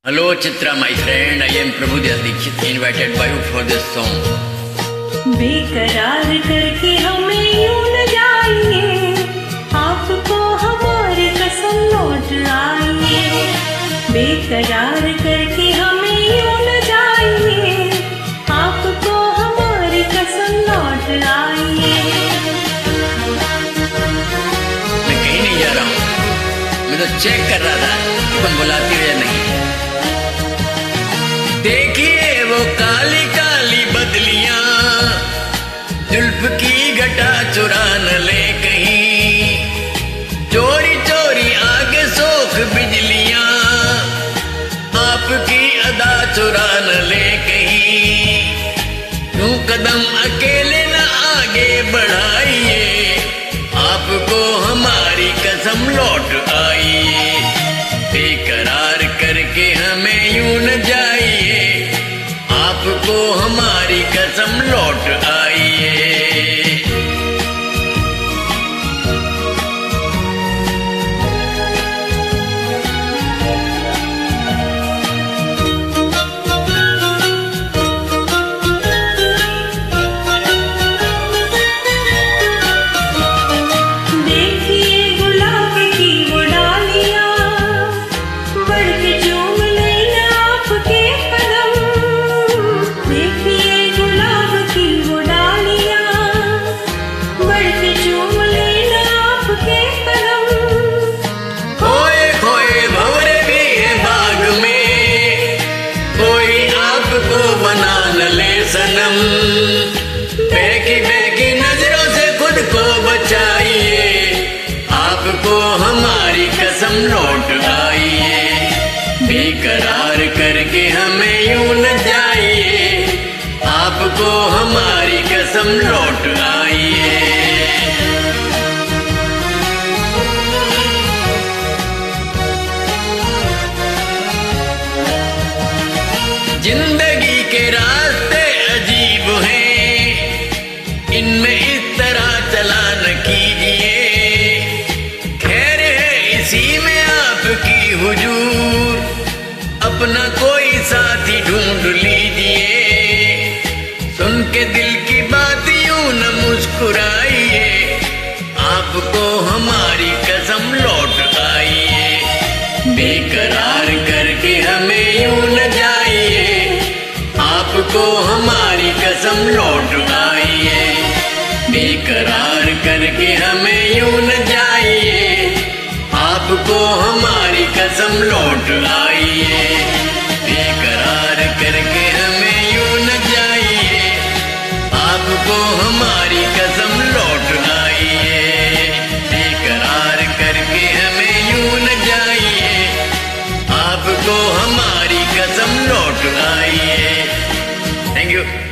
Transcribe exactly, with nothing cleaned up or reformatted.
Hello Chitra, my friend. I am Prabhudas Dixit, invited by you for this song. बेकरार करके हमें यूं न जाइए, आपको हमारी कसम लौट आइए। बेकरार करके हमें यूं न जाइए, आपको हमारी कसम लौट आइए। मैं कहीं नहीं जा रहा हूँ, मैं तो चेक कर रहा था कि तुम बुलाती हो या नहीं। देखिए वो काली काली बदलियां, जुल्फ की घटा चुरा न ले कहीं, चोरी चोरी आगे सोख बिजलियां, आपकी अदा चुरा न ले कहीं। यूं कदम अकेले न आगे बढ़ाइए, आपको हमारी कसम लौट आइए। बेकरार करके हमें यूं न जाइए, आपको हमारी कसम लौट आइए। सनम बहकी बहकी नजरों से खुद को बचाइए, आपको हमारी कसम लौट आइए। बेकरार करके हमें यूं न जाइए, आपको हमारी कसम लौट आइए। जिंदगी के रास्ते अजीब हैं, इनमें इस तरह चला न कीजिए, खैर है इसी में आपकी हुजूर, अपना कोई साथी ढूंढ लीजिए। सुन के दिल की बात यूं न मुस्कुराइए, आपको हमारी कसम लौट आइए। बेकरार करके हमें यूं न जाइए, आपको हमारी कसम लौट आइए। बेकरार करके हमें यूं न जाइए, आपको हमारी कसम लौट आइए। बेकरार करके हमें यूं न जाइए, आपको हमारी कसम लौट आइए। बेकरार करके हमें यूं न जाइए, आपको हमारी कसम लौट आइए। Thank you.